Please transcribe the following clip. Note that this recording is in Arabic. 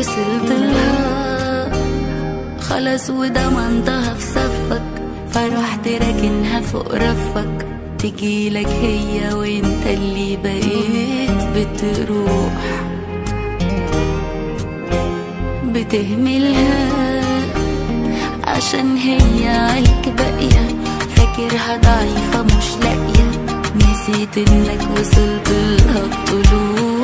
وصلت لها خلاص وضمنتها في صفك، فرحت راكنها فوق رفك، تجيلك هي وانت اللي بقيت بتروح بتهملها عشان هي عليك باقية، فاكرها ضعيفة مش لاقية، نسيت انك وصلت لها بطلوع.